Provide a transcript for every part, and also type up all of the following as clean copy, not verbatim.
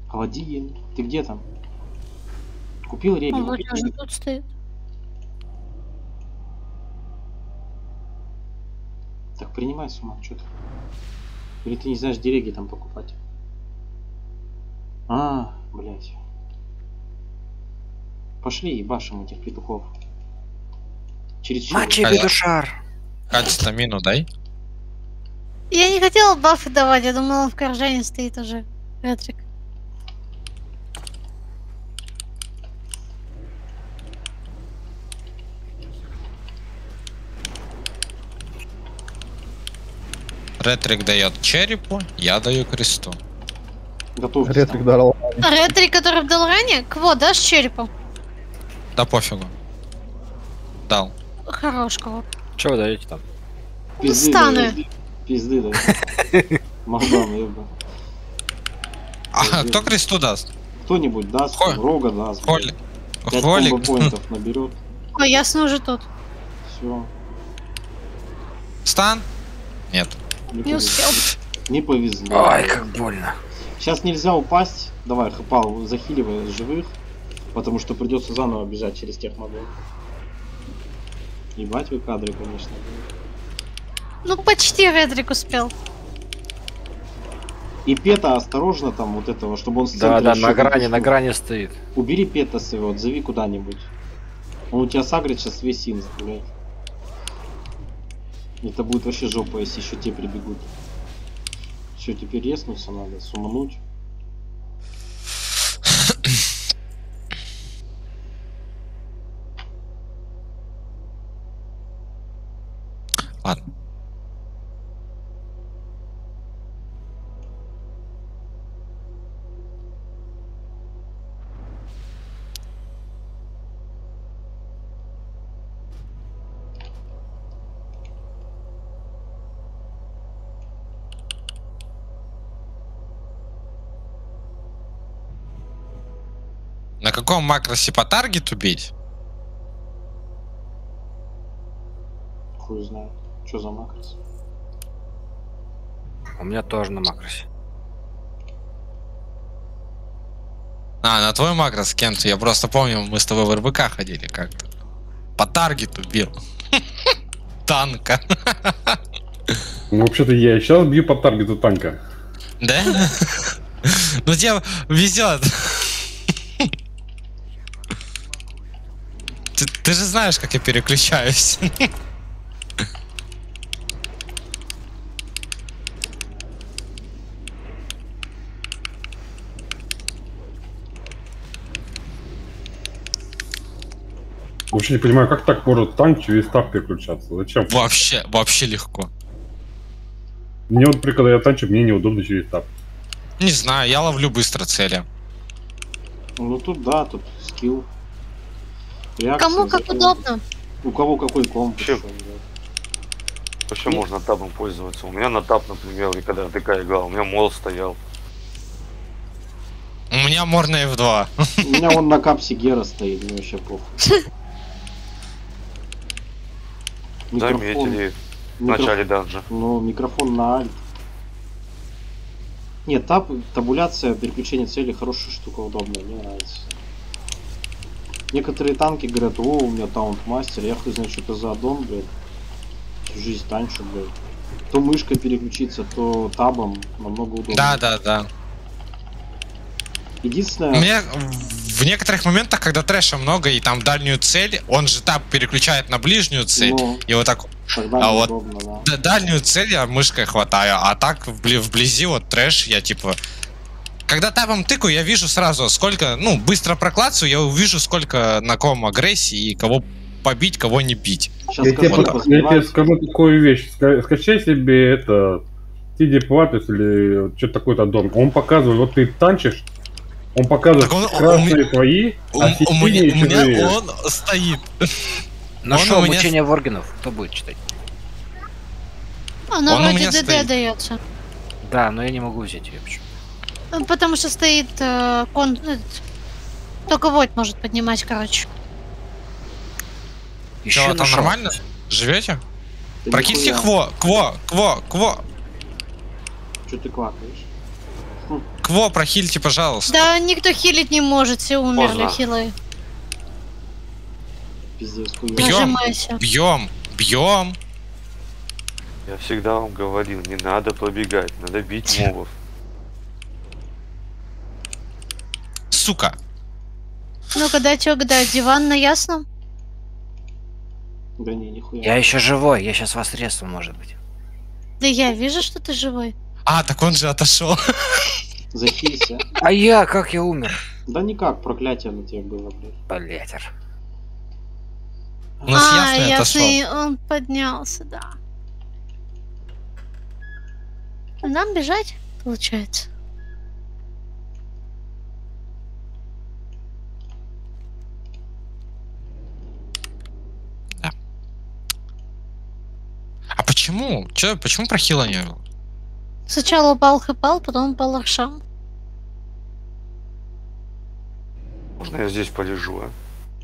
Аладдин, ты где там? Купил реги? Он вроде уже тут стоит. Так принимай с ума, что ты? Или ты не знаешь, где реги там покупать? А, блядь. Пошли ебашим этих петухов. Через Мачи петушар. Кать, стамину дай. Я не хотела бафы давать, я думала, он в Коржане стоит уже. Ретрик. Ретрик дает черепу, я даю кресту. Готов. Ретрик дал. Ретрик, который дал ранее? Кво, дашь черепом? Да пофигу. Дал. Хорош кого. Что вы даете там? Станы. Пизды, да. Махдан, еба. А кто кресту даст? Кто-нибудь даст, Хо- Рога даст. Холик. 5 Холик. комбо-поинтов наберет. О, ясно уже тут. Все. Стан? Нет. Не успел. Не повезло. Ай, как больно. Сейчас нельзя упасть. Давай, Хапал, захиливай живых. Потому что придется заново бежать через тех модов. Ебать вы кадры, конечно. Ну, почти Ретрик успел. И Пета осторожно там вот этого, чтобы он с Да, центра да, ещё на грани стоит. Убери Пета своего, отзови куда-нибудь. Он у тебя сагрит сейчас весь син блядь. Это будет вообще жопа, если еще те прибегут. Все, теперь резнуться надо, сумануть. Ладно. На каком макросе по таргету бить? Хуй знает. Что за макрос? У меня тоже на макросе. А, на твой макрос, Кент, я просто помню, мы с тобой в РБК ходили как-то. По таргету бил. Танка. Ну, вообще-то я и сейчас бью по таргету танка. Да? Ну тебе везет. Ты же знаешь, как я переключаюсь. Вообще не понимаю, как так может танк через тап переключаться? Зачем? Вообще легко. Мне вот, когда я танчу, мне неудобно через тап. Не знаю, я ловлю быстро цели. Ну тут да, тут скилл. Реакция, Кому как удобно. У кого какой комп. Вообще- Вообще можно табом пользоваться. У меня на тап, например, и когда АТК играл, у меня мол стоял. У меня мор на F2. У меня он на капсе Гера стоит, мне вообще похуй. Заметили в начале данжа. Ну, микрофон на альт. Нет, табуляция, переключение цели хорошая штука, удобная, мне нравится. Некоторые танки говорят, о, у меня таунт-мастер, я хуй знаю, что это за аддон, блядь. Всю жизнь танчу, блядь. То мышкой переключиться, то табом, намного удобнее. Да. Единственное... Мне в некоторых моментах, когда трэша много и там дальнюю цель, он же таб переключает на ближнюю цель. Ну, И вот так. тогда А вот неудобно, да. дальнюю цель я мышкой хватаю, а так вблизи вот трэш я типа... Когда табом тыкаю, я вижу сразу, сколько, ну, быстро проклацаю, я увижу, сколько на ком агрессии и кого побить, кого не бить. Сейчас Я тебе скажу такую вещь. Скачай себе это TD Platus или что-то такое-то аддон. Он показывает, вот ты танчишь, он показывает красные твои, а у меня он стоит. Нашел у меня- обучение воргенов. Кто будет читать? Оно Он у вроде меня ДД стоит. дается. Да, но я не могу взять ее. Почему? Потому что стоит только Войт может поднимать, короче. Еще Чё, там нашел. нормально? Живете? Прокиньте кво. Что ты квакаешь? Кво, прохильте, пожалуйста. Да, никто хилить не может, все умерли, Поздно. хилые. Пиздец, хуёво. Бьем, Нажимайся. бьем, бьем. Я всегда вам говорил, не надо побегать, надо бить мобов. Сука. Ну-ка, дайте угадать, диван на ясном? Да не, нихуя. Я еще живой, я сейчас вас резну, может быть. Да я вижу, что ты живой. А, так он же отошел. Захилься. А я, как я умер? Да никак, проклятие на тебе было, блядь. Блятер. У нас ясный отошел. ясный, он поднялся, да. Нам бежать, получается. А почему? Че, почему прохила не было? Сначала упал хэпал, потом упал аршам. Можно я здесь полежу, а?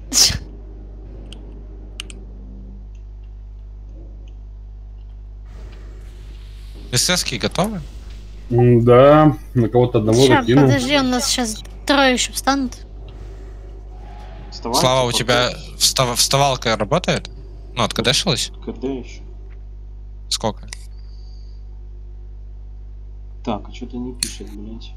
ССки готовы? Да, на кого-то одного Ща, закинул. подожди, у нас сейчас трое еще встанут. Вставай, Слава, у типа, тебя вставалка работает? Ну, откадешилась? КД еще. Сколько? Так, а что-то не пишет, блядь.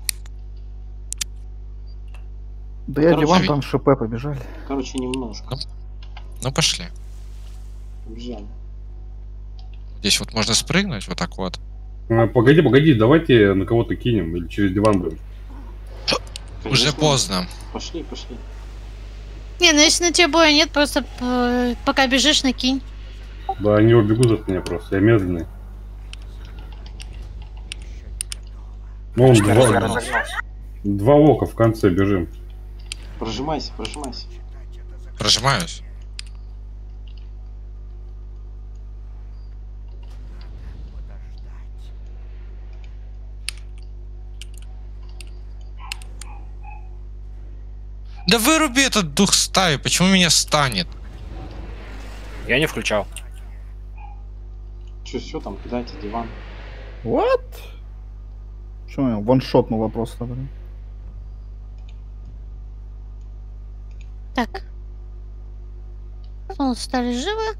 Да я Короче, диван там ШП побежали. Короче, немножко. Ну, пошли. Побежали. Здесь вот можно спрыгнуть, вот так вот. Погоди, давайте на кого-то кинем или через диван будем. Уже Конечно. поздно. Пошли. Не, ну если на тебе боя нет, просто пока бежишь, накинь. Да, они убегут от меня просто, я медленный. Ну, он два ока в конце бежим. Прожимайся. Прожимаюсь. Да выруби этот дух стаи, почему меня станет? Я не включал. Че, все там, кидайте диван. What? Что я ваншотнула просто, блин. Так. Стали живы.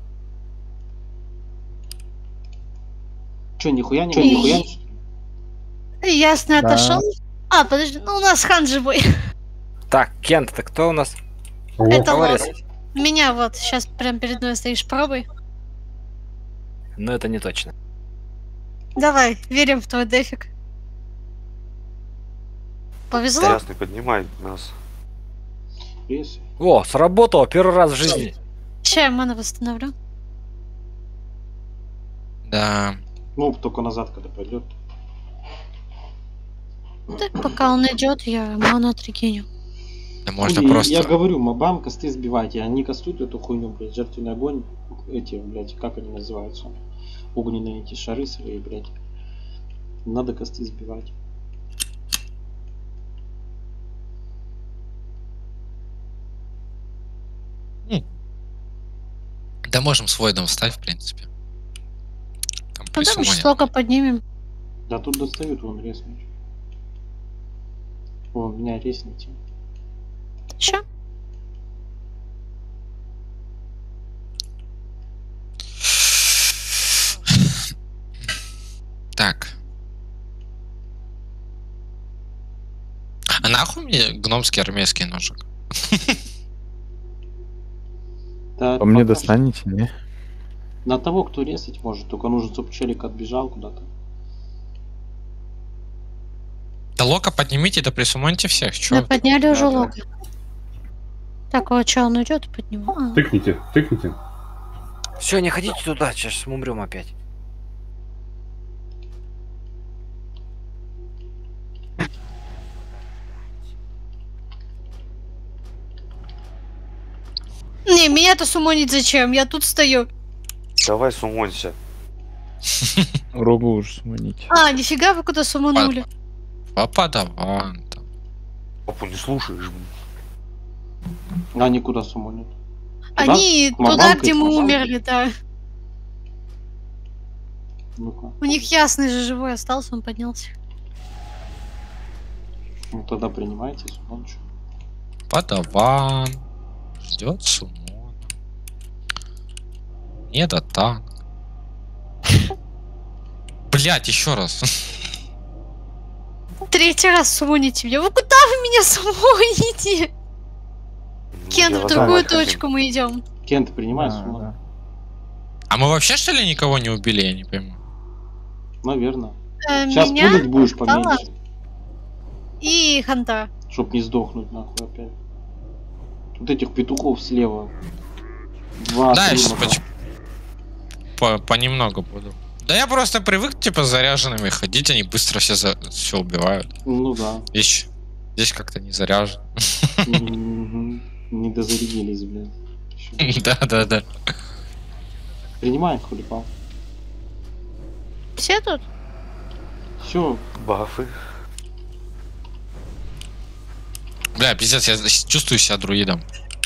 Че, нихуя не И- Ясно, Да. отошел. А, подожди, ну у нас хан живой. Так, Кент, это кто у нас? Это Говори. лос. Меня вот, сейчас прям перед мной стоишь, пробуй. Ну это не точно. Давай, верим в твой дефик. Повезло? Ясный, поднимай нас. Рез. О, сработало первый раз в жизни. Ща я ману восстановлю. Да. Ну, только назад, когда пойдет. Так, пока он идет, я ману отрегеню. Да можно Я просто... говорю, мобам косты сбивайте, они кастуют эту хуйню, блядь, жертвенный огонь, эти, блядь, как они называются? Огненные эти шары свои, блядь. Надо косты сбивать. Да можем свой дом встать, в принципе. Там Ну да, мы присумонят. сейчас только поднимем. Да тут достают, вон резнуть. О, меня резните. Ща. Так. А нахуй мне гномский армейский ножик? Да, По мне пока достанете, не? на того, кто резать может, только нужен, чтобы челик отбежал куда-то. Да лока поднимите, да присумоньте всех, чё? Да подняли уже Да. лог. Так, вот что, он идет, подниму. Тыкните. Все, не ходите туда, сейчас мы умрем опять. Не, меня-то сумонить зачем? Я тут стою. Давай сумонься. Рогу уж сманить. А, нифига вы куда суманули. Папа, давай. Там. Папу не слушаешь. А они куда сумонят? Они Мамам туда, где мы кричат. умерли, да. Ну-ка. У них ясный же живой остался, он поднялся. Ну тогда принимайте сумон. Чё. Подаван. Ждет сумона. Не до танк. Блять, еще раз. Третий раз сумоните меня. Вы куда вы меня сумоните? Кент, в другую точку мы идем. Кент, принимай сумон. Да. А мы вообще что ли никого не убили, я не пойму. Наверное. Сейчас Меня пулить будешь Хантала поменьше. и Ханта. Чтоб не сдохнуть нахуй опять. Вот этих петухов слева. Два, Да, я три сейчас мотора. понемногу буду. Да я просто привык, типа, заряженными ходить, они быстро все убивают. Ну да. Здесь как-то не заряжен. Мгм. Не дозарядились, блин. Ещё. Да. Принимай, хулипал. Все тут? Все, Бафы. Бля, пиздец, я чувствую себя друидом.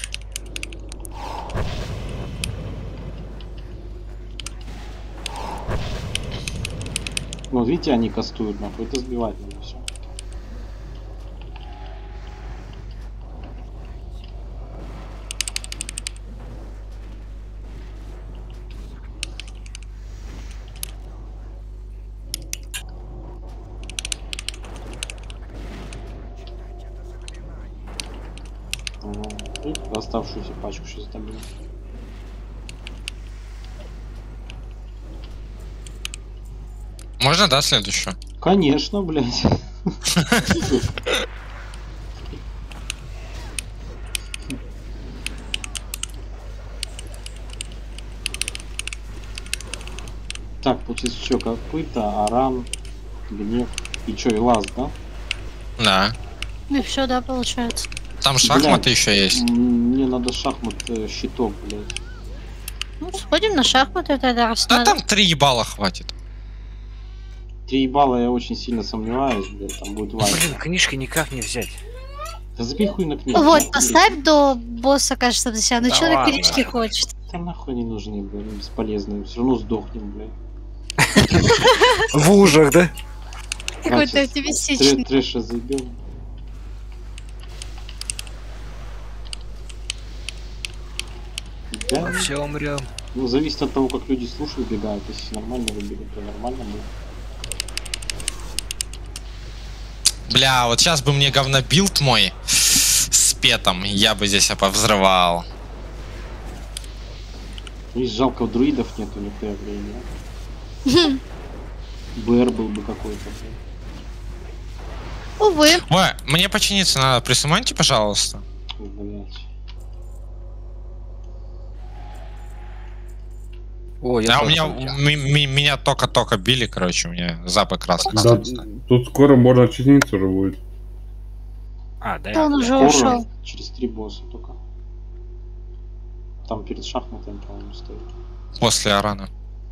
вот видите, они кастуют, нахуй, это сбивать надо все. И оставшуюся пачку сейчас добью. Можно, да, следующую? Конечно, блядь. Так, получится что, копыта, аран, гнев и что, и лаз, да? Да. И все, да, получается. Там шахматы еще есть. Мне надо шахмат щиток, блядь. Ну, сходим на шахматы тогда, раз Да надо. там 3 ебала хватит. 3 балла я очень сильно сомневаюсь, блядь, там будет вайп. Блин, книжки никак не взять. Да забей хуй на книгу. Вот, поставь до босса, кажется, до себя. Ну, Да человек ладно. книжки хочет. Да нахуй не нужны, блядь, бесполезные. Все равно сдохнем, блядь. В ужах, да? Какой-то Значит, оптимистичный. Трэша заебем. Да, Все умрем. ну зависит от того, как люди с луж выбегают. Если нормально выбегут, то нормально будет. Бля, вот сейчас бы мне говнобилд мой с петом, я бы здесь повзрывал. И жалко, друидов нету нихуя времени. БР был бы какой-то, блядь. Увы. Ой, мне починиться надо, присуманьте, пожалуйста. Блядь. О, я Да, у тоже меня, полетел. меня только били, короче, у меня запах красный. Да, тут скоро можно чиниться уже будет. А, да, Он я- уже Скоро, ушел. через 3 босса только. Там перед шахматами, по-моему, стоит. После Арана.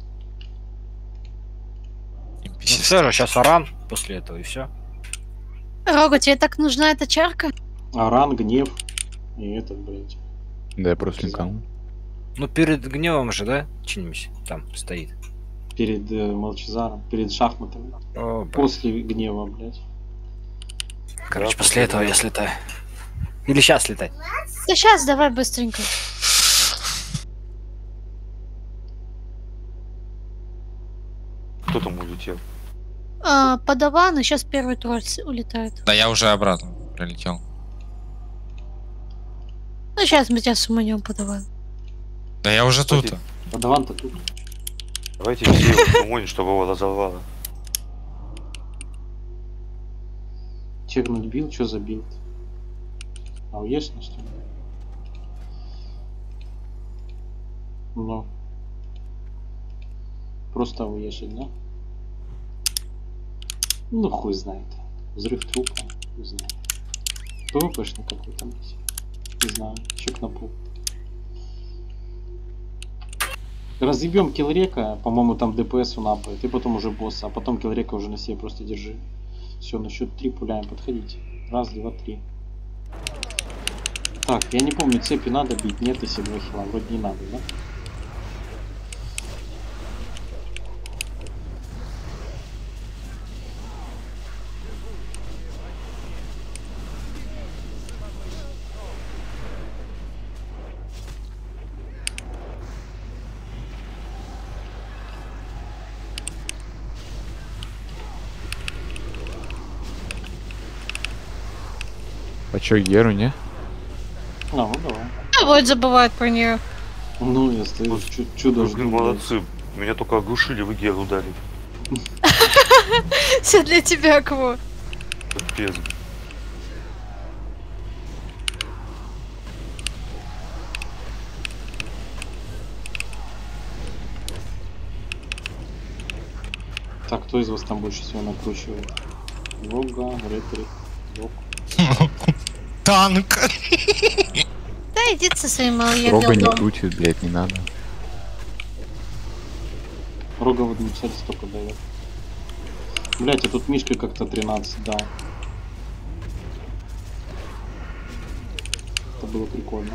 Ну все же, сейчас Аран после этого и все. Рога, тебе так нужна эта чарка? Аран, гнев и этот, блядь. Да, я просто не канул. Ну перед гневом же, да? Чинимся. Там стоит. Перед Молчазаром, перед шахматами. О, блин. После гнева, блядь. Короче, после этого я слетаю. Или сейчас летать. Да сейчас, давай быстренько. Кто там улетел? Подаван, и сейчас первый тролль улетает. Да я уже обратно прилетел. Ну, сейчас мы тебя суманем, подаван. Да я уже тут. Кстати, Подаван-то тут. Давайте все его сумоним, чтобы его разорвало. Чекнуть бил, что за билд? А уешь на что ли? Ну. Просто уешить, да? Ну хуй знает. Взрыв трупа, хуй знает. ПВПшный какой-то, блядь. Не знаю, чек на пол. Разъебем киллрека, по-моему, там ДПС у напает, и потом уже босса, а потом киллрека уже на себе просто держи. Все, на счет 3 пуляем, подходите. Раз, два, три. Так, я не помню, цепи надо бить, нет, если 2 хила, вроде не надо, да? А чё, Геру, не? А, ну давай. А вот забывает про нее. Ну, я стою, чудо Вы, жду. блин, молодцы. Меня только оглушили, вы Геру дали. Все для тебя, Кво. Капец. Так, кто из вас там больше всего накручивает? Вога, Ретрик, Вог. Танк. Да иди со своим Рога не малоядом. крутит, блядь, не надо. Рога в одну цель столько дает. Блять, а тут Мишка как-то 13 дал. Это было прикольно.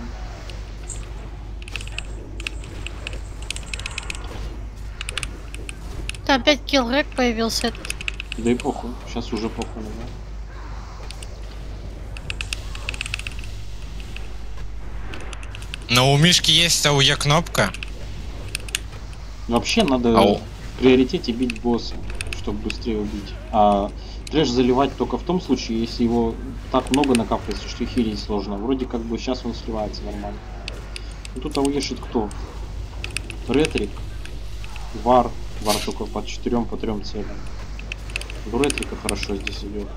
Да, опять киллрек появился этот. Да и похуй, сейчас уже похуй, да? Но у Мишки есть АУЕ кнопка. Вообще надо Ау. в приоритете бить босса, чтобы быстрее убить. А трэш заливать только в том случае, если его так много накапливается, что хилить сложно. Вроде как бы сейчас он сливается нормально. Ну, тут ауешит кто? Ретрик, Вар. Вар только по 4, по 3 целям. У Ретрика хорошо здесь идет.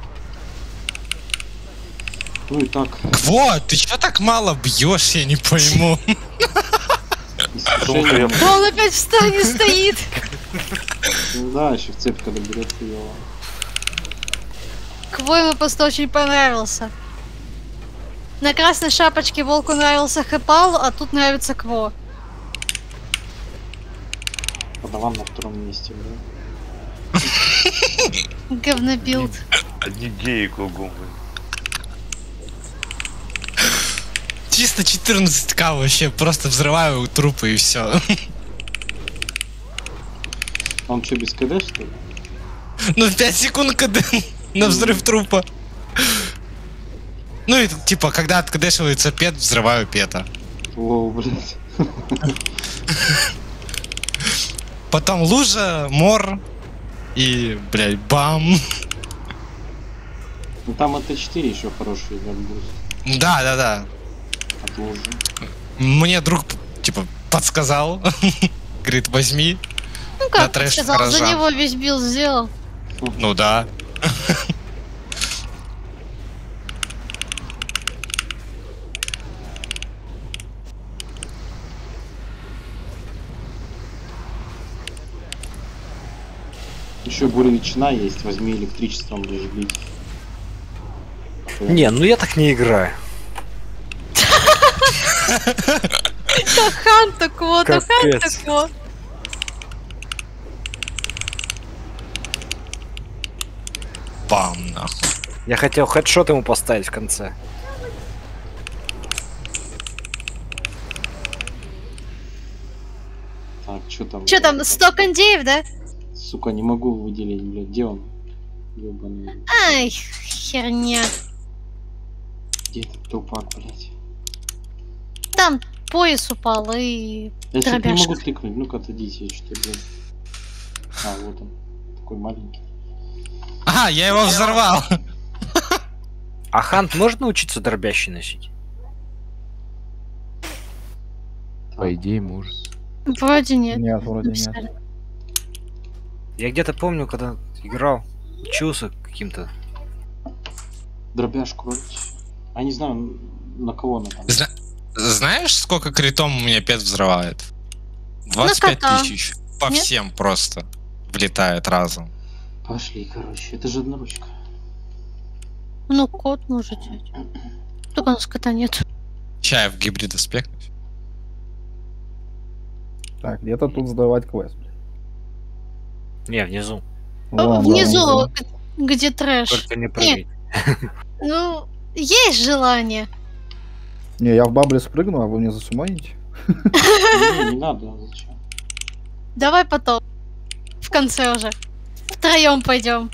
Ну и так. Кво, ты чё так мало бьешь, я не пойму. Искушение. Да он опять в стане стоит. Да, еще в цепь, когда берет его. Кво ему просто очень понравился. На красной шапочке волку нравился Хэпал, а тут нравится Кво. Подаван на 2-м месте, да? Говнобилд. Одни геи кругом. блин. Чисто 14к вообще, просто взрываю трупы и все. Он что, без КД, что ли? Ну 5 секунд КД на взрыв трупа. Ну и типа, когда откадешивается пет, взрываю пета. Лоу, блядь. Потом лужа, мор и, блядь, бам. Ну там это 4 еще хороший буст Да. от лужи. Мне друг, типа, подсказал. Говорит, возьми. Ну На как ты трэш сказал, за гаража. него весь билд сделал. Ну да. Еще буревичина есть, возьми электричеством будешь бить. Не, ну я так не играю. То хан, то Кво, то хан, то Капец. Кво. Бам, нахуй. Я хотел хедшот ему поставить в конце. Так, что там? Че там, 100 кондеев, да? Сука, не могу выделить, блядь, где он? Ёбаный. Ай, херня. Где этот тупак, блядь? Там пояс упал и... Я что-то не Дробяшка. могу кликнуть, ну-ка отойдите, я что-то, блядь. А, вот он. Такой маленький. Ага, я его взорвал. А хант может научиться дробящий носить? По идее, может. Вроде нет. Нет, вроде нет. Написали. Я где-то помню, когда играл, учился каким-то. Дробяшку вроде. А не знаю, на кого она там. Знаешь, сколько критом у меня пет взрывает? 25 кота. тысяч. По Нет? всем просто влетает разом. Пошли, короче, это же одноручка. Ну, кот может взять. Только у нас кота нет. Ща я в гибрида спекнусь. Так, где-то тут сдавать квест. Не, внизу. Вон, Внизу, да, где трэш. Только не прыгай. Ну, есть желание. Не, я в бабле спрыгну, а вы мне засуманите? Не надо, зачем? Давай потом. В конце уже. Втроем пойдем.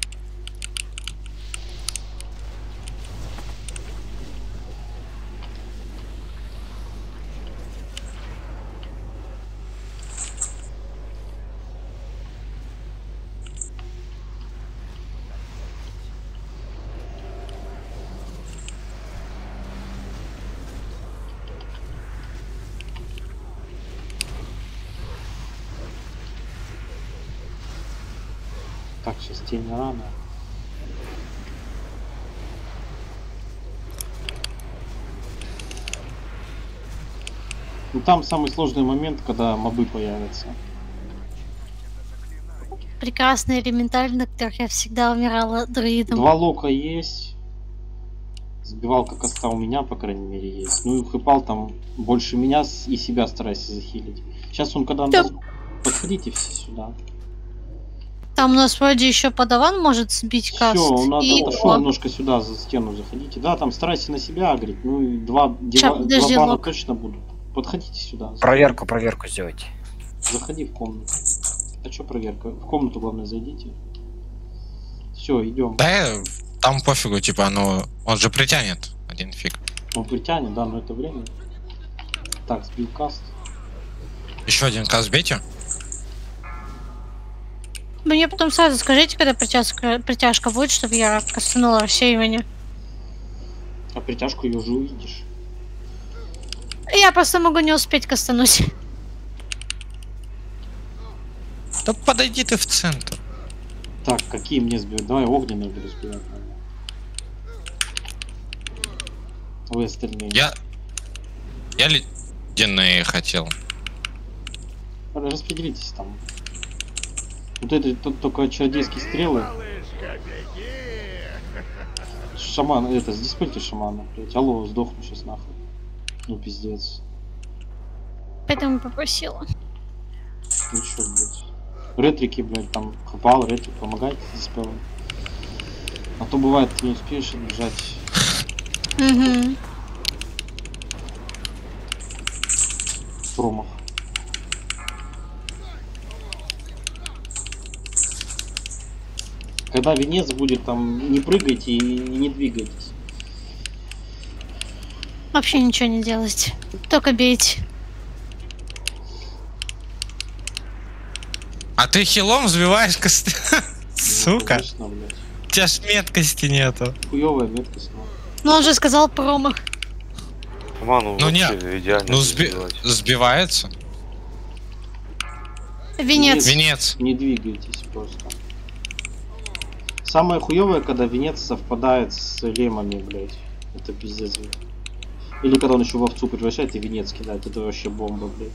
Так, сейчас тень рано. Ну там самый сложный момент, когда мобы появятся. Прекрасный элементаль, на которых я всегда умирала друидом. 2 лока есть. Сбивалка коста у меня, по крайней мере, есть. Ну и хэпал там больше меня и себя старайся захилить. Сейчас он когда... Да. Подходите все сюда. Там у нас вроде еще подаван может сбить каст. Все, он и отошел лок. немножко сюда, за стену заходите. Да, там старайся на себя агрить. Ну и два подожди, бана лок. точно будут. Подходите сюда. Проверку сделайте. Заходи в комнату. А что проверка? В комнату, главное, зайдите. Все, идем. Да, там пофигу, типа, он же притянет один фиг. Он притянет, да, но это время. Так, сбил каст. Еще один каст бейте. Мне потом сразу скажите, когда притяжка будет, чтобы я кастанула рассеивание. А притяжку ее уже увидишь. Я просто могу не успеть кастануть. Да подойди ты в центр. Так, какие мне сбивать? Давай огненные буду сбивать. Вы остальные. Я ледяные хотел. Распределитесь там. Вот это только чародейские стрелы. Шаман, это, сдиспельте шамана, блять. Алло, сдохну сейчас нахуй. Ну пиздец. Поэтому попросила. Ну чё, блять. Ретрики, блять, там хапал, ретрик, помогайте с диспелом. А то бывает, ты не успеешь отбежать. Угу. Промах. Когда венец будет, там не прыгайте и не двигайтесь. Вообще ничего не делать. Только бейте. А ты хилом взбиваешь косты? Сука. Конечно, блядь. У тебя ж меткости нету. Хуёвая меткость, но. Но он же сказал промах. Ману Ну не, вообще идеально ну сбивать. сбивается. Венец. Венец. Не двигайтесь просто. Самое хуёвое, когда венец совпадает с лемами, блядь. Это пиздец, блядь. Или когда он еще в овцу превращает и венец кидает. Это вообще бомба, блядь.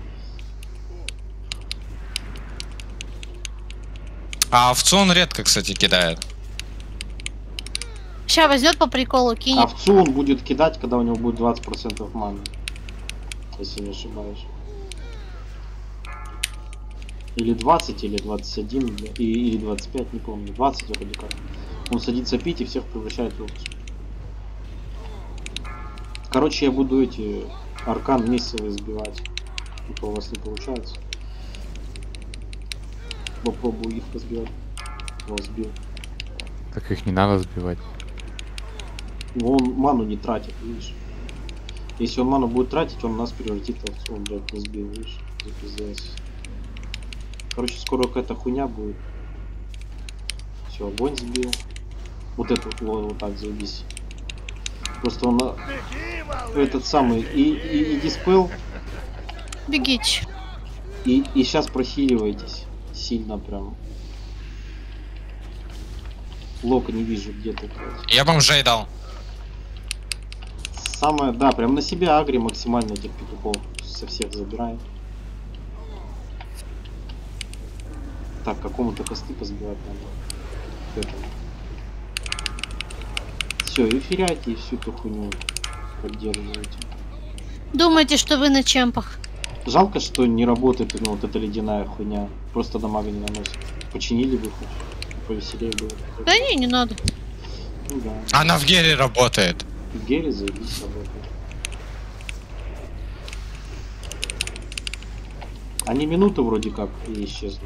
А овцу он редко, кстати, кидает. Сейчас возьмет по приколу, кинет. Овцу он будет кидать, когда у него будет 20% маны. Если не ошибаюсь. Или 20, или 21, бля, или 25, не помню. 20 вроде как. Он садится пить и всех превращает в овцу. Короче, я буду эти аркан мессовые сбивать. Это у вас не получается. Попробую их разбивать. Вот сбил. Так их не надо сбивать. Он ману не тратит, видишь. Если он ману будет тратить, он нас превратит в овцу. Он, блядь, не сбил, видишь. За пиздец. Короче, скоро какая-то хуйня будет. Все, огонь сбил. Вот это вот так заебись. Просто он этот самый и диспел. Бегите. И сейчас прохиливайтесь. Сильно прям. Лока не вижу где-то. Я бомжей дал. Самое, да, прям на себя агри максимально этих петухов. Со всех забираем. Так, какому-то косты позбивать надо. Все, эфиряйте и всю эту хуйню поддерживайте. Думаете, что вы на чемпах? Жалко, что не работает, ну, вот эта ледяная хуйня. Просто дамага не наносит. Починили бы хоть. Повеселее было. Да не надо. Ну да. Она в гере работает. В гере заебись работает. Они минуту вроде как и исчезли.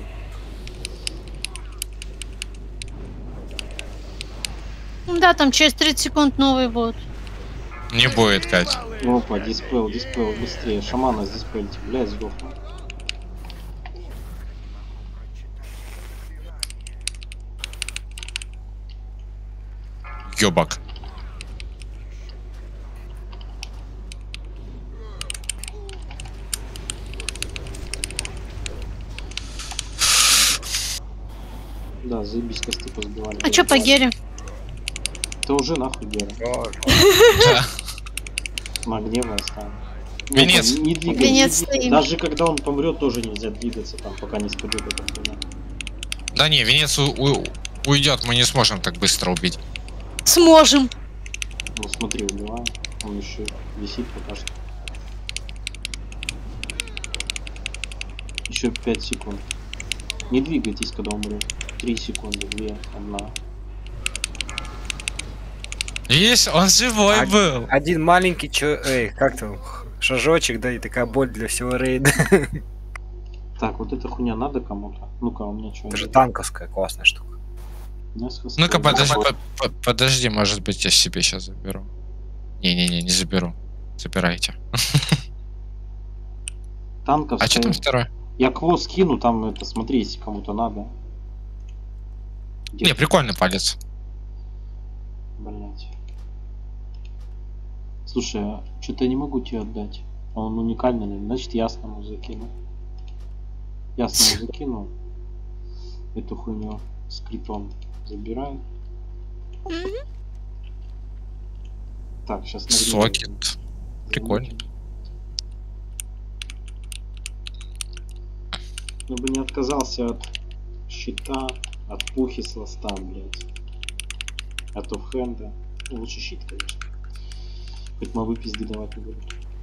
Да, там через 30 секунд новые будут. Не будет, Кать. Опа, диспел, быстрее. Шамана с диспельте, блядь, сдохну. Ёбак. Да, заебись косты позбивали. А чё по Гере? Ты уже нахуй Гера. На гневно оставим. Венец. Не двигайся. Венец стоим. Даже когда он помрет, тоже нельзя двигаться, там, пока не спадет эта хуйня. Да не, Венец уйдет, мы не сможем так быстро убить. Сможем. Ну смотри, убиваем. Он еще висит пока что. Еще 5 секунд. Не двигайтесь, когда умру. 3 секунды, 2, 1. Есть, он живой был. Один маленький как там, шажочек, да, и такая боль для всего рейда. Так, вот эта хуйня надо кому-то? Ну-ка, у меня что? Это же танковская классная штука. Ну-ка, подожди, может быть, я себе сейчас заберу. Не заберу. Забирайте. Танков. А что там второй? Я кво скину, там это, смотри, если кому-то надо. Не, прикольный палец. Блять. Слушай, а что-то я не могу тебе отдать. Он уникальный, значит ясному закину. Ясному закину. Эту хуйню с критом забираю. Так, сейчас Сокет. Прикольно. Ну бы не отказался от щита, от пухи с ласта, блять. От оффхенда. Ну, лучше щит, конечно. Хоть мобы пизды давать не будут.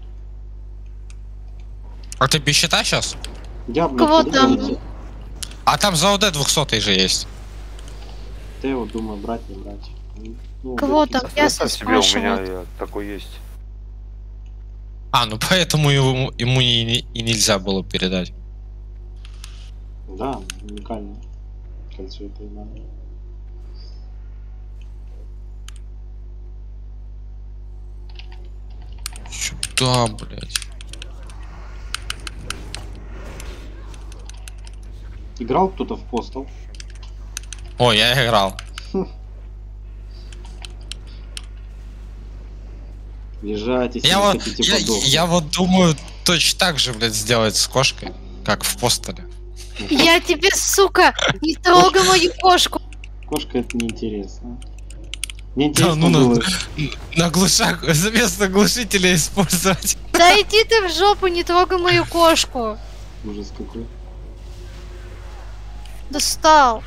А ты без щита сейчас? Я, блядь, Кого там? А там за ОД 200 же есть. Да я вот думаю, брать, не брать. Ну, Кого блядь, там? Я Представь себе, у меня спрашиваю. такой есть. А, ну поэтому ему и нельзя было передать. Да, уникально. Кольцо это и надо. Сюда, блядь. Играл кто-то в Postal? О, я играл. Лежать, если Я вы вот, хотите подохнуть. я вот думаю, точно так же, блядь, сделать с кошкой, как в Постале. Я тебе, сука, не трогай мою кошку. Кошка это неинтересно. Мне Да, интересно ну было... на глушак, вместо глушителя использовать. Да иди ты в жопу, не трогай мою кошку. Ужас какой. Достал.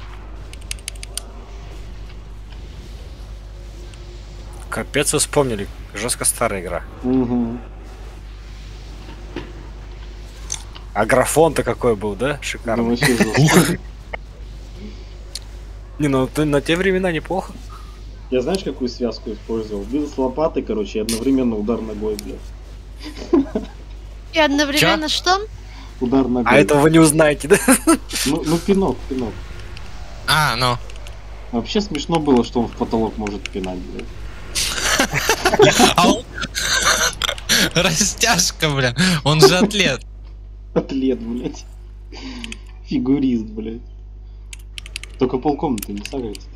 Капец, вы вспомнили. Жестко старая игра. Угу. А графон-то какой был, да? Ну, Шикарный. вообще жестко. Не, ну ты на те времена неплохо. Я знаешь, какую связку использовал? Бил с лопатой, короче, и одновременно удар ногой, блядь. И одновременно что? Удар ногой. А этого вы не узнаете, да? Ну, пинок. А, ну. Вообще смешно было, что он в потолок может пинать, блядь. А он... Растяжка, бля. Он же атлет. Атлет, блядь. Фигурист, блядь. Только полкомнаты не сагрится.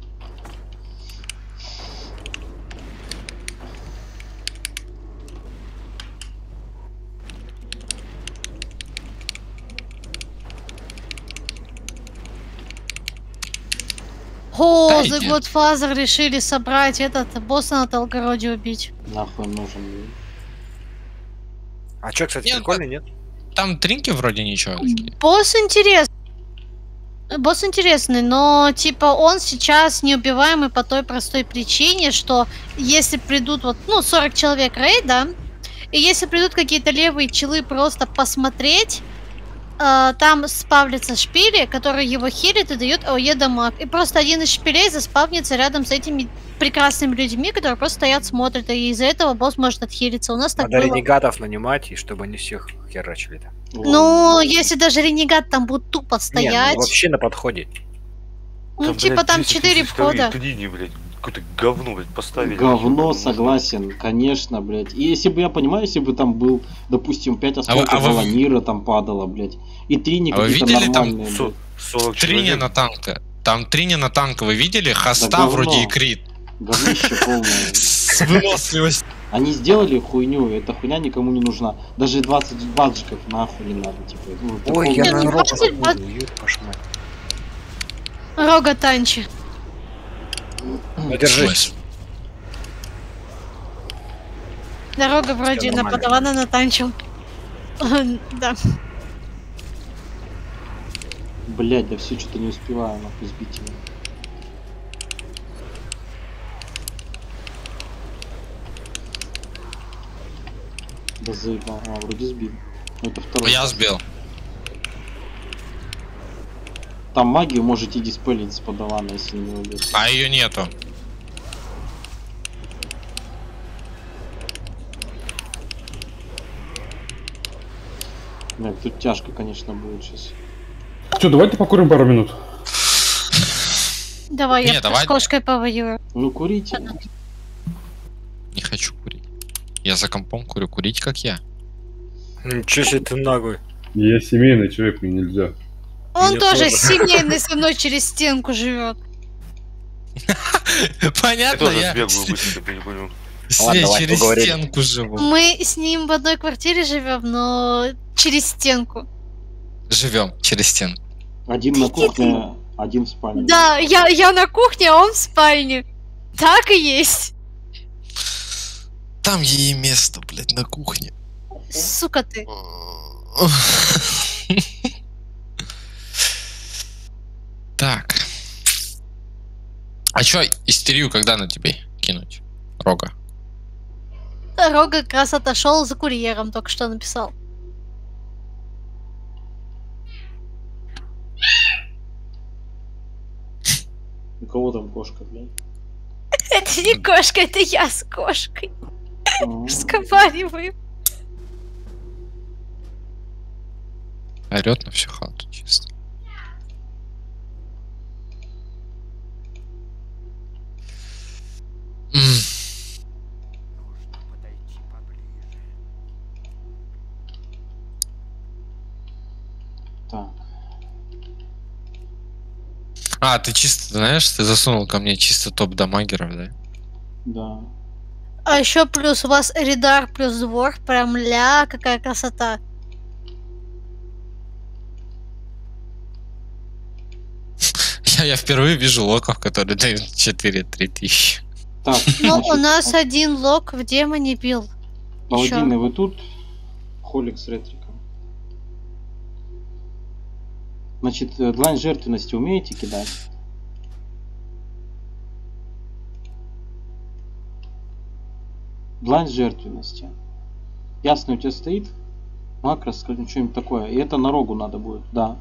О, Да The иди. Godfather решили собрать этот босса на Толгороде убить. Нахуй он нужен, блядь. А чё, кстати, Нет, прикольно, нет? Там тринки вроде ничего. Босс интересный. Босс интересный, но типа он сейчас неубиваемый по той простой причине, что если придут вот, 40 человек рейд, да, и если придут какие-то левые челы просто посмотреть, там спавнятся шпили, которые его хилят и дают АОЕ дамаг. И просто один из шпилей заспавнится рядом с этими прекрасными людьми, которые просто стоят, смотрят, и из-за этого босс может отхилиться. У нас так Надо было. ренегатов нанимать, и чтобы они всех херачили-то. Ну, если даже ренегат там будет тупо Не, стоять, ну вообще на подходе. ну, типа там 4 входа. Тудини, блядь, какое-то говно, блядь, поставили. Говно, согласен, конечно, блядь. И если бы я понимаю, если бы там был, допустим, 5 осколков вы- Волонира там падало, блядь. И 3 не А вы какие-то видели там нормальные, блядь. 40 Триня человек. на танка. Там триня на танка, вы видели? Хоста говно. вроде и крит. Говнище полное. С выносливостью. Они сделали хуйню, и эта хуйня никому не нужна. Даже 20 баджиков нахуй не надо, типа. Ну, Ой, такого- я Не, на ну, Европу 20, забыл, ёб вашу мать. Рога танчи. Держись. Дорога вроде Всё на нормально. подавана натанчил. Да. Блять, да все что-то не успеваю, нахуй, сбить его. Да заебал. А, вроде сбил. Ну, это второй. Я сбил. Там магию можете диспелить с подавана, если не убьет. А ее нету. Блядь, тут тяжко, конечно, будет сейчас. Что, давайте покурим пару минут. Давай, Не, я давай. с кошкой повоюю. Ну курите. Не хочу курить. Я за компом курю. Курить как я. Ничего себе ты наглый. Я семейный человек, мне нельзя. Он Мне тоже тоже. семейный со мной через стенку живет. Я Понятно, тоже я сбегаю быстро, ты не понял. с Ладно, ней давай, через поговорили. стенку живу. Мы с ним в одной квартире живем, но через стенку. Живем через стенку. Один на кухне, один в спальне. Да, я на кухне, а он в спальне. Так и есть. Там ей место, блядь, на кухне. Сука ты. Так. А чё, истерию когда на тебе кинуть? Рога. Рога как раз отошел за курьером, только что написал. У кого там кошка, блядь? Это не кошка, это я с кошкой. Разговариваю. Орёт на всю хату чисто. Так. А, ты чисто, знаешь, ты засунул ко мне чисто топ дамагеров, да? Да. А еще плюс у вас Эридар плюс двор. Прям ля, какая красота. Я впервые вижу локов, которые дают 4-3 тысячи. Так, Ну, у значит, нас один лок в демоне бил. паладины, вы тут? Холик с ретриком. Значит, длань жертвенности умеете кидать? Длань жертвенности. Ясно, у тебя стоит? Макрос, скажем, что-нибудь такое. И это на рогу надо будет, да.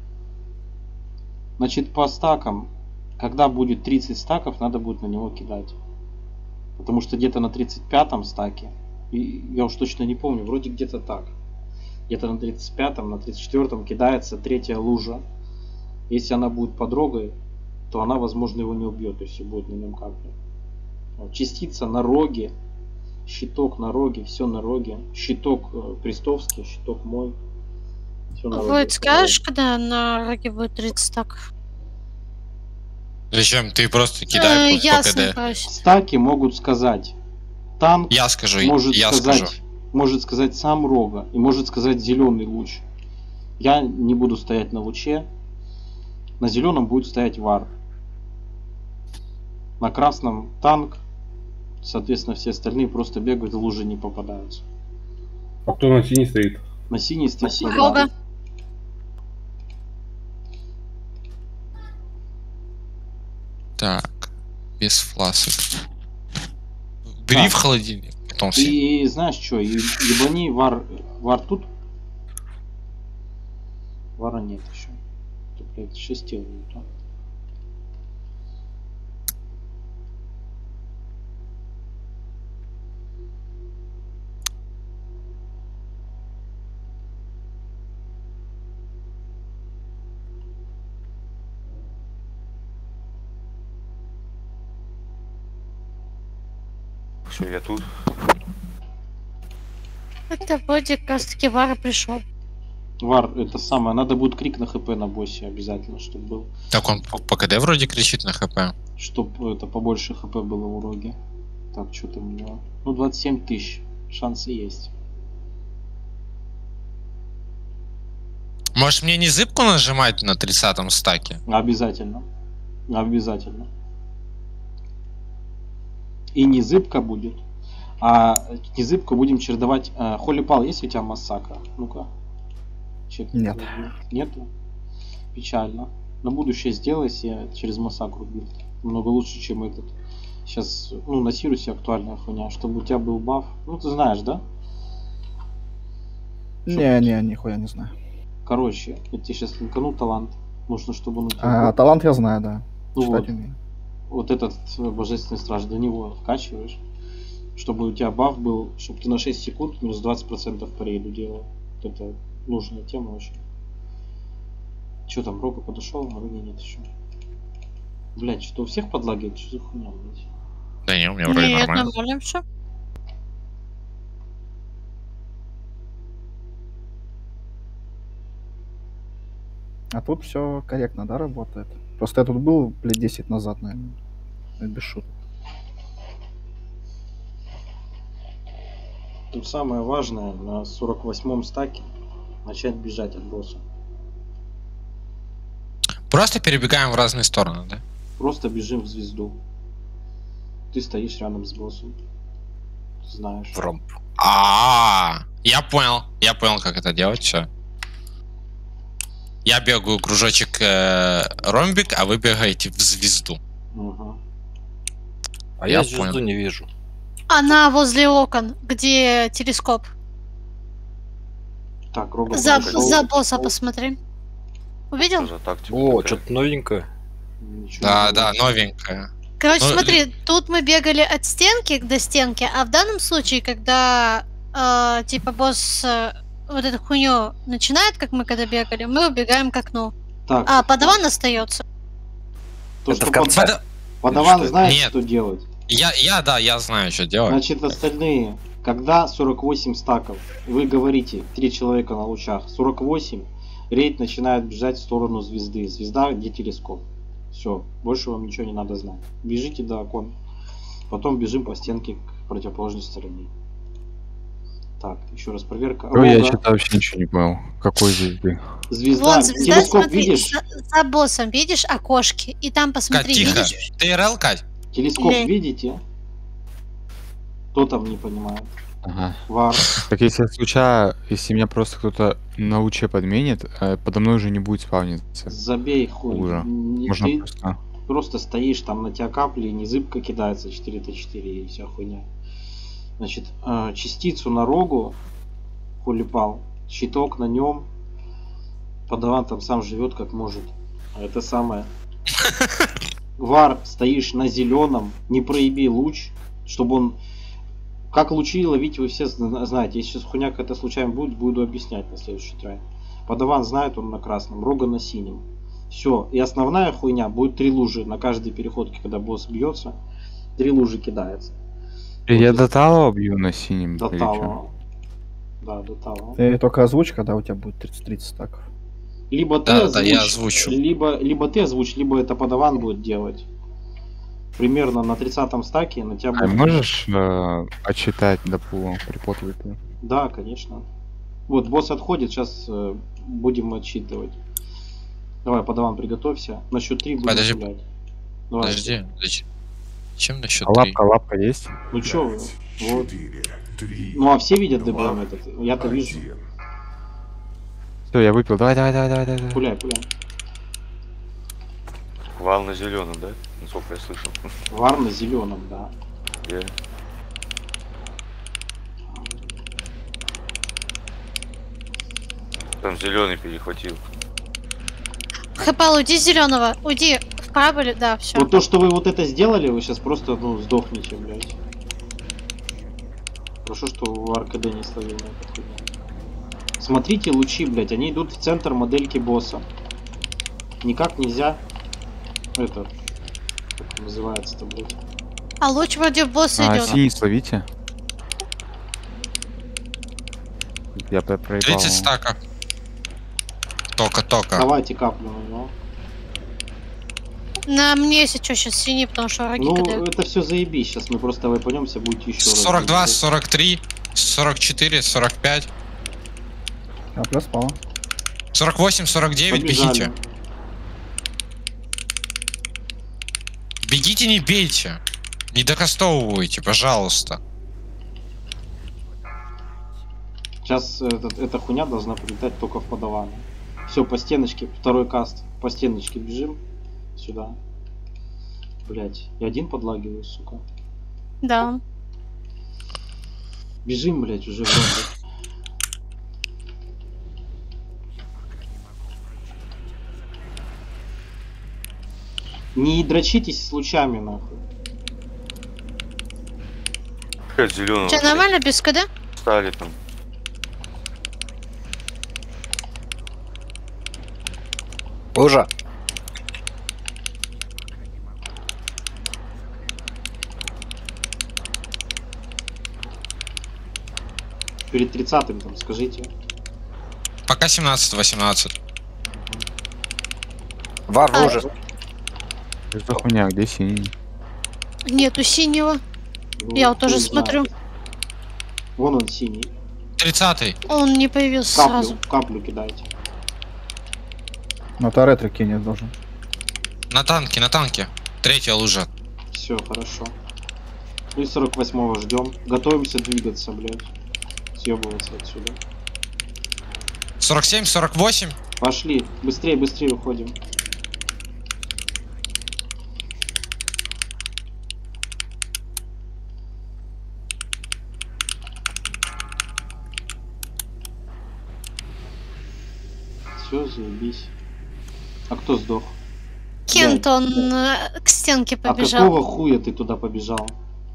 Значит, по стакам, когда будет 30 стаков, надо будет на него кидать. Потому что где-то на 35-м стаке, и я уж точно не помню, вроде где-то так. Где-то на 35-м, на 34-м кидается третья лужа. Если она будет под рогой, то она, возможно, его не убьет, если будет на нем капля. Вот, частица на роге, щиток на роге, все на роге. Щиток Крестовский, щиток мой. Всё на роге. Вот скажешь, когда на роге будет 30 так? Зачем? Ты просто кидай по Ясно, КД. короче. Стаки могут сказать танк, Я скажу, может я сказать, скажу. может сказать сам рога и может сказать зеленый луч. Я не буду стоять на луче. На зеленом будет стоять вар. На красном танк. Соответственно, все остальные просто бегают, в лужи не попадаются. А кто на синий стоит? На синий стоит вар. Рога. Так, без фласок. Бери Так. в холодильник, потом все. И знаешь что, ебани вар. Вар тут? Вара нет еще. Тут, блядь, 6 будет, а? Все, я тут. Это вроде как раз таки Вара пришел. Вар, это самое. Надо будет крик на хп на боссе обязательно, чтобы был. Так он по КД вроде кричит на ХП. Чтобы это побольше хп было в уроге. Так, что там у него? Ну, 27 тысяч. Шансы есть. Может мне не зыбку нажимать на 30-м стаке? Обязательно. Обязательно. И не зыбка будет. А не зыбку будем чередовать. Холипал, есть у тебя массакра? Ну-ка. Нет. Нету? Печально. На будущее сделай себе через массакру билд. Много лучше, чем этот. Сейчас, ну, на Сирусе актуальная хуйня. Чтобы у тебя был баф. Ну, ты знаешь, да? Нихуя не знаю. Короче, я тебе сейчас линкану талант. Нужно, чтобы он у тебя был. Талант я знаю, да. Ну Читать вот. умею. Вот этот божественный страж, до него вкачиваешь. Чтобы у тебя баф был, чтобы ты на 6 секунд минус 20% по рейду делал. Вот это нужная тема очень. Че там, Рога подошел, а Роги нет еще. Блять, что у всех подлагивает? Что за хуйня, блядь? Да не, у меня вроде Нет, нормально. нормально все. А тут все корректно, да, работает? Просто я тут был лет 10 назад, наверное. Это без шуток. Тут самое важное на 48-м стаке начать бежать от босса. Просто перебегаем в разные стороны, да? Просто бежим в звезду. Ты стоишь рядом с боссом. Ты знаешь. В ромб. Я понял, как это делать, все. Я бегаю кружочек ромбик, а вы бегаете в звезду. Угу. А Я я звезду понял. не вижу. Она возле окон, где телескоп. Так, Рога За подошел. босса посмотри. Увидел? Тоже тактика О, такая. что-то новенькое. Ничего не Да, делай. новенькая. Короче, Ну, смотри, тут мы бегали от стенки до стенки, а в данном случае, когда типа босс вот эту хуйню начинает, как мы когда бегали, мы убегаем к окну. Так, А подаван остается. то, Это что в конце. подаван Что? знает, Нет. что делать. Я знаю, что делать. Значит, остальные, когда 48 стаков, вы говорите, 3 человека на лучах, 48, рейд начинает бежать в сторону звезды. Звезда, где телескоп. Все, больше вам ничего не надо знать. Бежите до окон. Потом бежим по стенке к противоположной стороне. Так, еще раз проверка. Ой, я Рога, что-то вообще ничего не понял. Какой звезды? звезда. Вон звезда, Телескоп смотри, видишь? за боссом видишь окошки, и там Кать, посмотри, тихо. видишь? ТРЛ, Кать? Телескоп Лень. видите? Кто там не понимает? Ага. Вар. Так если случайно, если меня просто кто-то на луче подменит, подо мной уже не будет спавниться. Забей хуй. Хуже. Не Можно ты просто... просто стоишь, там на тебя капли, не зыбка кидается 4Т4 и вся хуйня. Значит, частицу на Рогу Холипал, щиток на нем. Подаван там сам живет как может. А это самое. Вар, стоишь на зеленом, не проеби луч, чтобы он... Как лучи ловить, вы все знаете. Если сейчас хуйня какая-то случайно будет, буду объяснять на следующий трай. Подаван знает, он на красном, Рога на синем. Все. И основная хуйня будет 3 лужи на каждой переходке, когда босс бьется. 3 лужи кидается. Я Вот до Талова бью на синем. До или чё? талого. Да, до талого. Ты только озвучь, когда у тебя будет 30 стаков. Либо ты Да, озвучь, да, я озвучу. либо ты озвучь, либо это подаван будет делать. Примерно на 30-м стаке на тебя А будет... можешь отчитать до пула припотывать? Да, конечно. Вот, босс отходит, сейчас будем отсчитывать. Давай, подаван, приготовься. На счет 3 будем Подожди. гулять. Давай. Подожди. Чем на счет А 3? лапка есть? Ну чё вы? Вот. Ну а все видят ДБМ этот? Я-то вижу. Все, я выпил. Давай. Пуляй. Вал на зеленом, да? Насколько я слышал. Вар на зеленом, да. Я- Там зеленый перехватил. Хэпал, уйди с зеленого, уйди вправо, да, все. Вот то, что вы вот это сделали, вы сейчас просто, ну, сдохнете, блядь. Хорошо, что в РКД не словил на этот хуйню. Смотрите лучи, блядь, они идут в центр модельки босса. Никак нельзя... Это... Как называется-то, блядь? А луч вроде в босса идет. Синий словите. Я проебал. 30 стаков. Только. Давайте каплю на него. На мне, если что, сейчас синий, потому что враги Ну, кидают. это все заебись. Сейчас мы просто пойдемся, будете еще раз. 42, 43, 44, 45, Капля спала. 48, 49, Побежали. бегите. Бегите, не бейте. Не докастовывайте, пожалуйста. Сейчас эта хуйня должна прилетать только в подаван. Все, по стеночке, второй каст. По стеночке бежим сюда. Блять, я один подлагиваю, сука. Да. Бежим, блять, уже вроде. Не дрочитесь с лучами, нахуй. Зеленого. Че, нормально без КД? Стали там. Лужа. Перед 30-м там, скажите. Пока 17-18. Вар в луже. Что за хуйня, где синий? Нету синего. Ну, Я вот тоже хуй смотрю. знает. Вон он синий. 30-й. Он не появился сразу. Каплю кидайте. Ну, это ретро кинет должен. На танке, на танке. Третья лужа. Все, хорошо. Ну и 48-го ждем. Готовимся двигаться, блядь. Съебываться отсюда. 47, 48. Пошли. Быстрее, быстрее уходим. Все, заебись. А кто сдох? Кент, он к стенке А побежал. какого хуя ты туда побежал?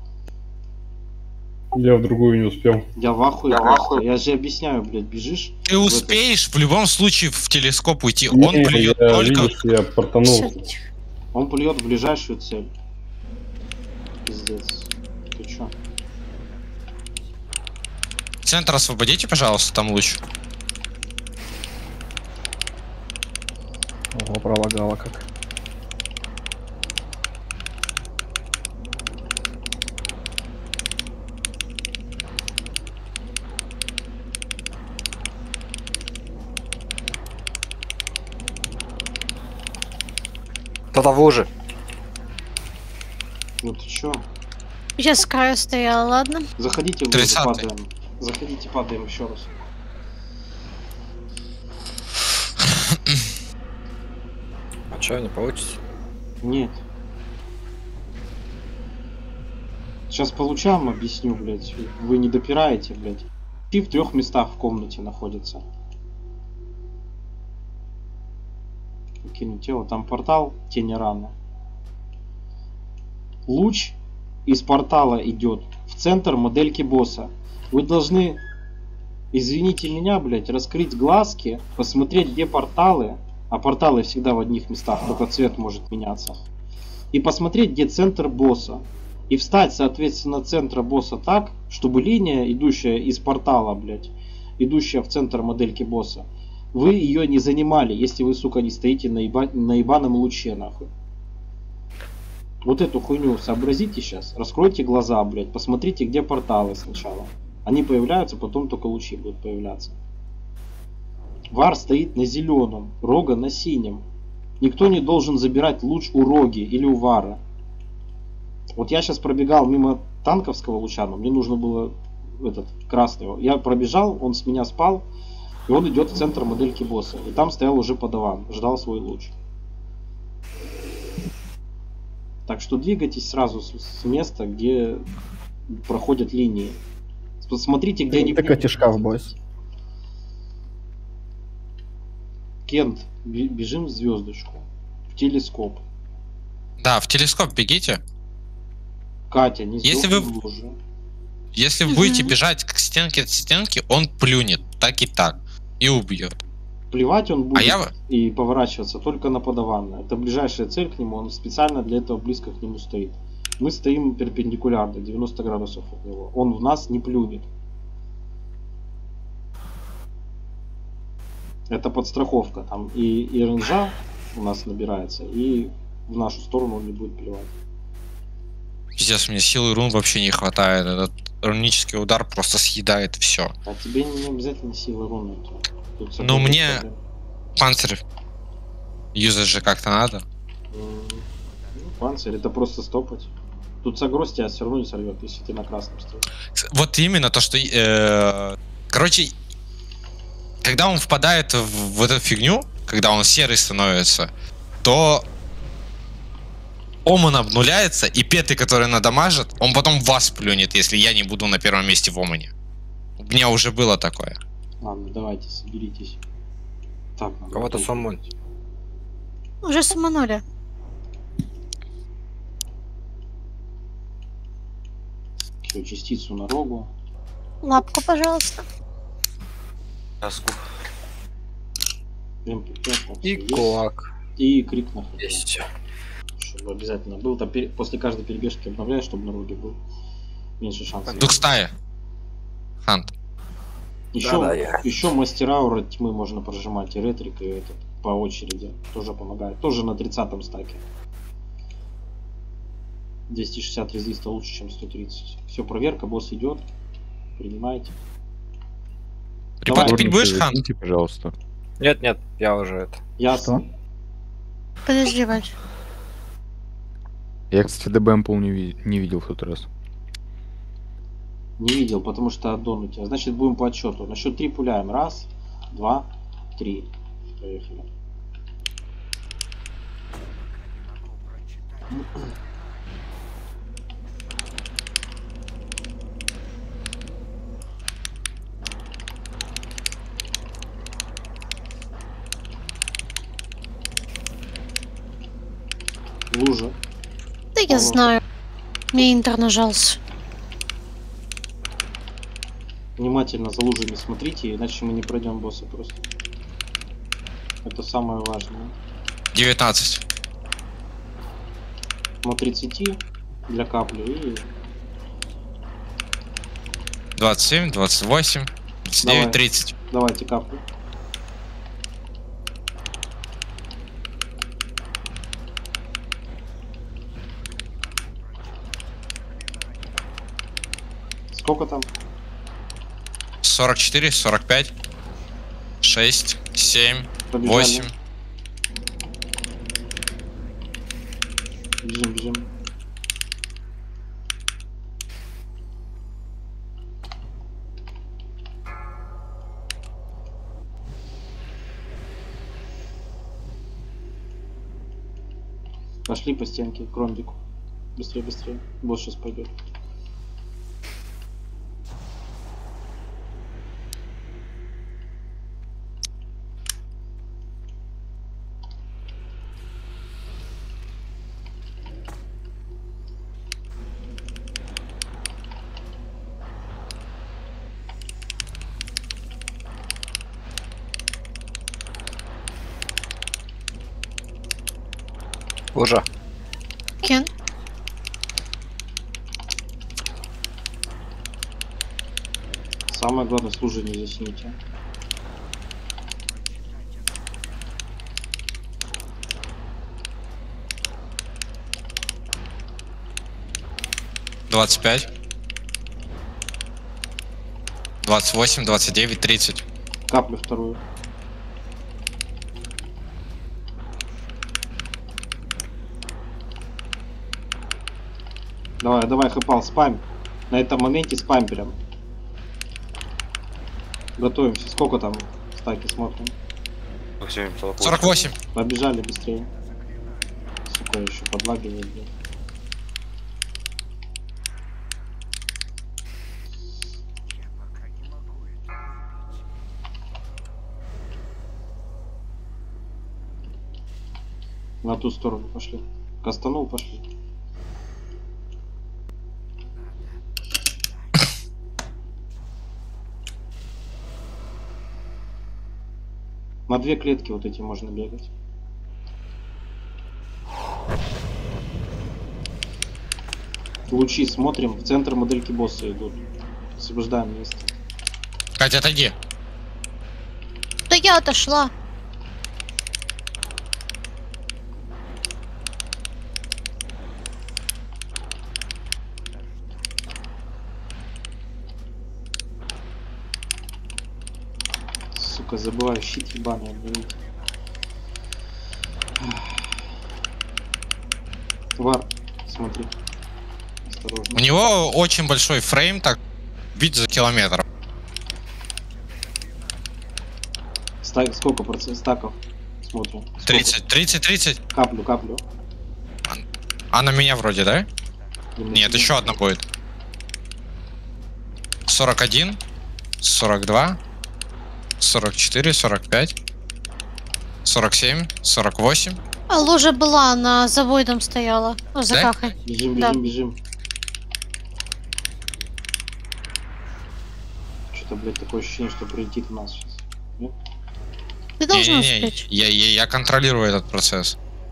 Я в другую не успел. Я в ахуе просто. Я же объясняю, блядь, бежишь. Ты успеешь в любом случае в телескоп уйти. Он Не, плюет я, только... видишь, я портанул. Он плюет в ближайшую цель. Пиздец. Ты чё? Центр освободите, пожалуйста, там луч. Ого, пролагало как. Кто-то в луже. Ну ты чё? Я с краю стояла, ладно. Заходите в лужу, 30-й. падаем. Заходите, падаем еще раз. А чё, не получится? Нет. Сейчас получаем, объясню, блядь. Вы не допираете, блядь. И в 3 местах в комнате находится. Кину тело. Там портал, тени раны. Луч из портала идет в центр модельки босса. Вы должны, извините меня, блядь, раскрыть глазки, посмотреть, где порталы. А порталы всегда в одних местах, только цвет может меняться. И посмотреть, где центр босса. И встать, соответственно, центра босса так, чтобы линия, идущая из портала, блядь, идущая в центр модельки босса, вы ее не занимали, если вы, сука, не стоите на ебаном луче, нахуй. Вот эту хуйню сообразите сейчас. Раскройте глаза, блядь, посмотрите, где порталы сначала. Они появляются, потом только лучи будут появляться. Вар стоит на зеленом, Рога на синем. Никто не должен забирать луч у Роги или у Вара. Вот я сейчас пробегал мимо танковского луча, но мне нужно было этот красный. Я пробежал, он с меня спал, и он идет в центр модельки босса. И там стоял уже подаван, ждал свой луч. Так что двигайтесь сразу с места, где проходят линии. Посмотрите, где они... Тыкайте шкаф, бойс. Кент, бежим в звездочку. В телескоп. Да, в телескоп бегите. Катя, не Если сдохни вы- в луже. Если вы будете бежать к стенке от стенки, он плюнет так и так. И убьет. Плевать он будет я- и поворачиваться только на подаванное. Это ближайшая цель к нему, он специально для этого близко к нему стоит. Мы стоим перпендикулярно, 90 градусов от него. Он в нас не плюнет. Это подстраховка. Там и ренжа у нас набирается, и в нашу сторону он не будет плевать. Пиздец, мне силы рун вообще не хватает. Этот рунический удар просто съедает все. А тебе не обязательно силы руны. Тут Ну, такой мне- проблем. Панцирь юзать же как-то надо. Ну, Панцирь, это просто стопать. Тут загроз тебя все равно не сорвет, если ты на красном стоишь. Вот именно то, что... короче, когда он впадает в эту фигню, когда он серый становится, то Оман обнуляется, и петы, которые надамажат, он потом вас плюнет, если я не буду на первом месте в Омане. У меня уже было такое. Ладно, давайте, соберитесь. Так, Кого-то самон. Уже саманули. Все, частицу на рогу. Лапку, пожалуйста. Яску. Прям И кулак. И крик на хп. Есть. Чтобы обязательно был. Там после каждой перебежки обновляешь, чтобы на роге был меньше шансов. Дух стая. Хант. Еще мастера аура тьмы можно прожимать, и ретрик, и этот по очереди. Тоже помогает. Тоже на 30-м стаке. 260 резиста лучше, чем 130. Все, проверка, босс идет. Принимайте. Репорт пить будешь, Хан? Извините, пожалуйста. Нет, я уже это. Ясно. Подожди, Валь. Я, кстати, ДБМПЛ не видел в тот раз. Не видел, потому что аддон у тебя. Значит, будем по отчету. На счет 3 пуляем. 1, 2, 3. Поехали. Лужа. Да я знаю. Мне интер нажался. Внимательно за лужами смотрите, иначе мы не пройдем босса просто. Это самое важное. 19. На 30 для капли и 27, 28, 29, Давай. 30. давайте каплю. Сколько там? 44, 45, 6, 7, Побежали. 8. Бежим. Пошли по стенке, к ромбику. Быстрее. Босс сейчас пойдет. Лужа. Кен. Самое главное, служи не засните. — 25, 28, 29, 30. Каплю вторую. Давай, хэпал, спам. На этом моменте спам прям. Готовимся. Сколько там стаки смотрим? 48. Побежали быстрее. Сука, еще подлагивает, блин. На ту сторону пошли. Кастанул, пошли. На 2 клетки вот эти можно бегать. Лучи смотрим. В центр модельки босса идут. Освобождаем место. Катя, отойди. Да я отошла. Сука, забываю щит ебаный обновить. Вар него очень большой фрейм, так бить за километр. Сколько процентов стаков? Смотрим. 30. Каплю. А на меня вроде, да? Нет, еще одна будет. 41, 42, 44, 45, 47, 48. А лужа была, на заводом стояла. О, за Да? кахой. Бежим. Что-то, блядь, такое ощущение, что прилетит у нас сейчас. Нет? Ты должен Не-не-не, успеть. я контролирую этот процесс.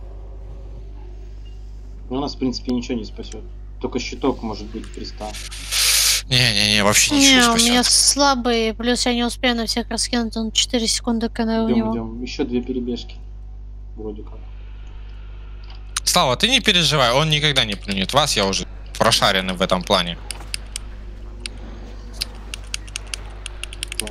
Ну, у нас, в принципе, ничего не спасет. Только щиток может быть приста. Не-не-не, вообще Не, ничего у не меня спасет. слабый, плюс я не успею на всех раскинуть, он 4 секунды КН у него. Идем. Еще 2 перебежки. Вроде как. Слава, ты не переживай, он никогда не плюнет вас, я уже прошаренный в этом плане. Так.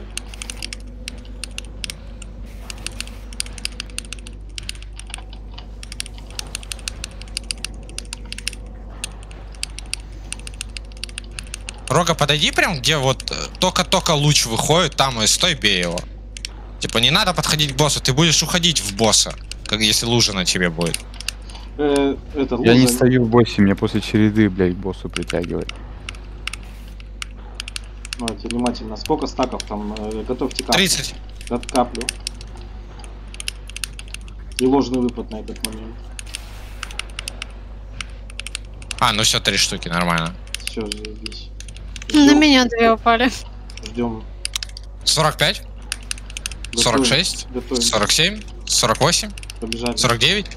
Рога, подойди прям, где вот только-только луч выходит, там и стой, бей его. Типа не надо подходить к боссу, ты будешь уходить в босса, как если лужа на тебе будет. Это Я не луза. стою в боссе, меня после череды, блядь, боссу притягивает. Давайте внимательно. Сколько стаков там? Готовьте каплю. 30. Каплю. И ложный выпад на этот момент. А, ну все, 3 штуки, нормально. Все, заебись. На меня 2 упали. Ждем. 45, 46, Готовим. 47, 48, Побежали. 49.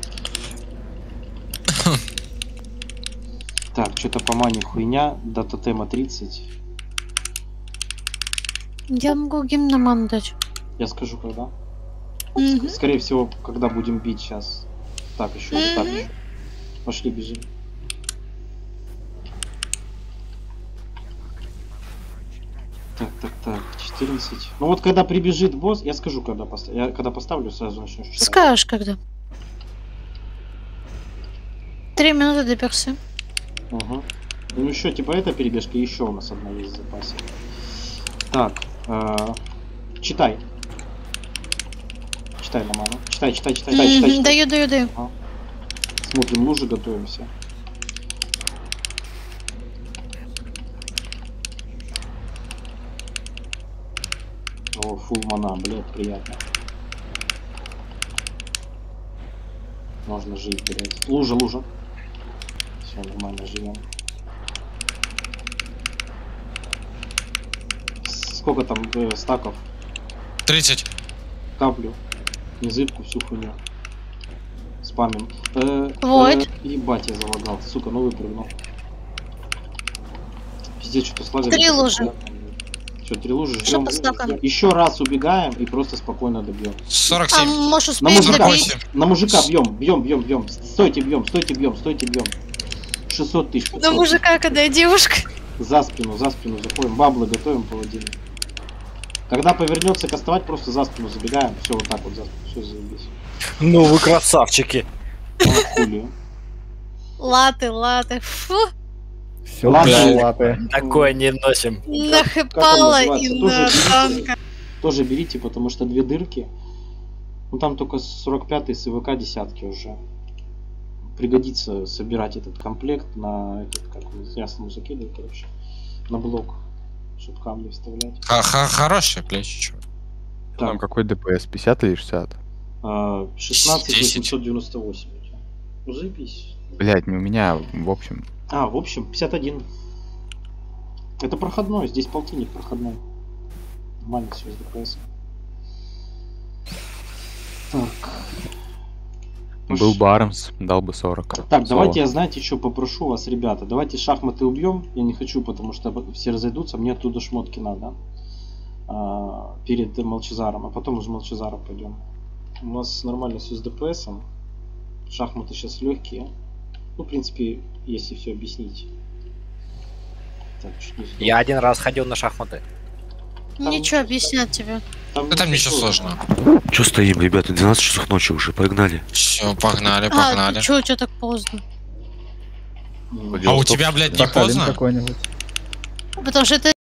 Так, что-то по мане хуйня. До тотема 30. Я могу гимноман дать. Я скажу, когда. Мгм. Скорее всего, когда будем бить сейчас. Так, еще, так еще. Пошли, бежим. Так, 14. Ну вот когда прибежит босс, я скажу, когда поставлю. Я когда поставлю, сразу начну считать. Скажешь, когда. 3 минуты до персы. Угу. Ну еще типа эта перебежка, еще у нас одна есть в запасе. Так, читай. Читай на ману. Читай. Даю. Ага. Смотрим лужи, готовимся. О, фул мана, блядь, приятно. Можно жить, блядь. Лужа. Все, нормально живем. Сколько там стаков? 30. Каплю. Незыбку, всю хуйню. Спамим. Вот. Ебать, я залагал. Сука, ну выпрыгнул. Пиздец, что-то сложно. 3 лужи. Все, 3 лужи. Что Ждем. по стакам? Еще раз убегаем и просто спокойно добьем. 47. А можешь На успеть мужика, добить? 48. на мужика бьем. Стойте бьем. 600 тысяч. 500. На мужика, когда девушка. За спину заходим. Баблы готовим паладин. Когда повернется кастовать, просто за спину забегаем. Все, вот так вот за спину. Все, заебись. Ну вы красавчики. Хули. Латы. Фу. Все, Ладно. латы. Такое не носим. Нахыпала Как он и называется? на танка. Тоже берите, потому что 2 дырки. Ну там только 45-й с ИВК десятки уже. Пригодится собирать этот комплект на этот, как он, ясно закидывает, короче. На блок. Чтоб камни вставлять. Хороший, блядь, чё. Там Так, какой ДПС? 50 или 60? 16 10. 898. Ну заебись. Блять, не у меня, в общем. В общем, 51. Это проходной, здесь полтинник проходной. Нормально все с ДПС. Так. Был бы Армс, дал бы 40. Так, Соло. давайте я, знаете, что попрошу вас, ребята. Давайте шахматы убьем. Я не хочу, потому что все разойдутся. Мне оттуда шмотки надо. Перед Молчазаром. А потом уже Молчазара пойдем. У нас нормально все с ДПСом. Шахматы сейчас легкие. Ну, в принципе, если все объяснить. Так, чуть не сдох. Я 1 раз ходил на шахматы. Ничего объяснять тебе. Да там ничего сложного. Че стоим, ребята, 12 часов ночи уже, погнали. Все, погнали. А, ты чё у тебя так поздно? А у тебя, блядь, не Сахалин поздно? какой-нибудь. Потому что это